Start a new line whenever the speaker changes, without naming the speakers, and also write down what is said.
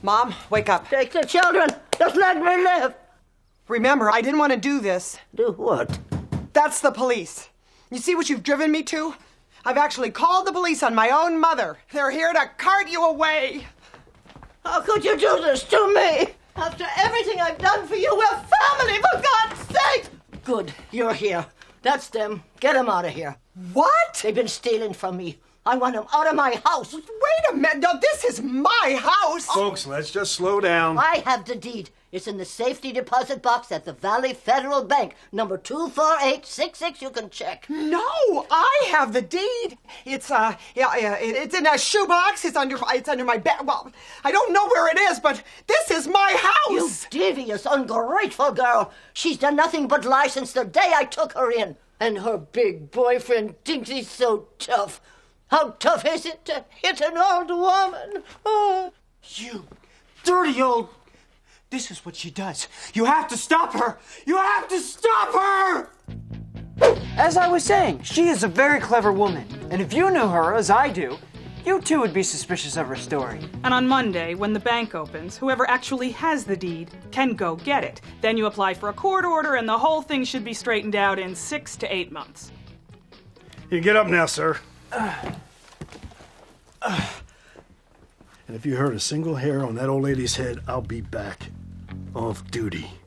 Mom, wake up.
Take the children. Just let me live.
Remember, I didn't want to do this.
Do what?
That's the police. You see what you've driven me to? I've actually called the police on my own mother. They're here to cart you away.
How could you do this to me? After everything I've done for you, we're family, for God's sake! Good, you're here. That's them. Get them out of here.
What?
They've been stealing from me. I want them out of my house.
Wait a minute. No, this is my house.
Folks, let's just slow down.
I have the deed. It's in the safety deposit box at the Valley Federal Bank, number 24866. You can check.
No, I have the deed. It's it's in a shoebox. It's under my bed. Well, I don't know where it is, but this is my
You
house.
devious, ungrateful girl. She's done nothing but lie since the day I took her in. And her big boyfriend thinks he's so tough. How tough is it to hit an old woman? Oh.
You dirty old... This is what she does. You have to stop her! You have to stop her! As I was saying, she is a very clever woman. And if you knew her, as I do, you too would be suspicious of her story.
And on Monday, when the bank opens, whoever actually has the deed can go get it. Then you apply for a court order, and the whole thing should be straightened out in 6 to 8 months.
You get up now, sir. And if you hurt a single hair on that old lady's head, I'll be back off duty.